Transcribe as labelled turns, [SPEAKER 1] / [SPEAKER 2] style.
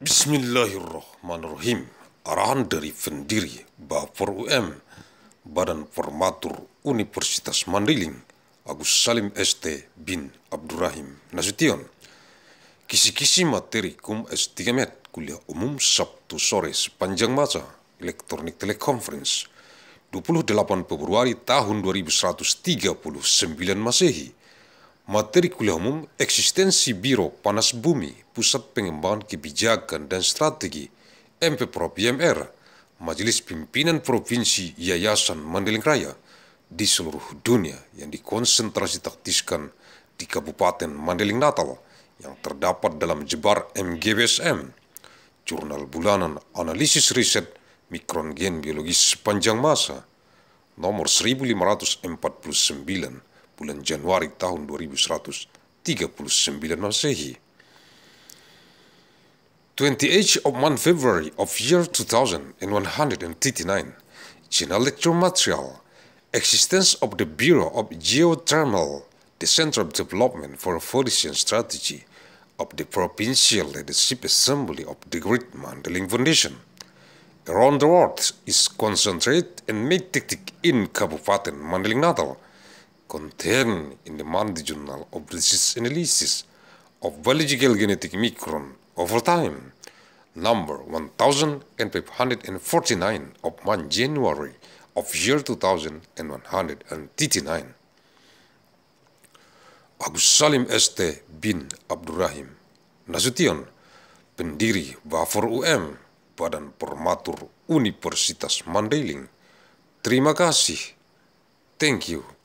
[SPEAKER 1] Bismillahirrahmanirrahim. Arahan dari Pendiri, Bafor UM, Badan Formatur Universitas Mandailing, Agussalim ST bin Abdur Rahim, Nasution. Kisi-kisi materi S3 Kuliah Umum Sabtu sore sepanjang masa elektronik Teleconference 28 Februari tahun 2139 Masehi. Materi kuliah umum Eksistensi Biro Panas Bumi, Pusat Pengembangan Kebijakan dan Strategi, MPProv Majelis Pimpinan Provinsi Yayasan Mandailing Raya di seluruh dunia yang dikonsentrasitaktiskan di Kabupaten Mandailing Natal yang terdapat dalam jebar MGBSM, Jurnal Bulanan Analisis Riset Mikron Gen Biologis Sepanjang Masa, nomor 1549, bulan Januari tahun 2139 Masehi. 28th of month February of year 2139, General Lecture Material, Existence of the Biro of Geothermal, the Center of Development for Policy and Strategy of the Provincial Leadership Assembly of the Great Mandailing Foundation. Around the world is concentrated and made tactic in Kabupaten Mandailing Natal, contained in the Monthly Journal of Disease Analysis of Biological Genetic Micron over time, number 1549 of month January of year 2139. Agussalim ST bin Abdur Rahim, Nasution, Pendiri Bafor UM, Badan Formatur Universitas Mandailing. Terima kasih. Thank you.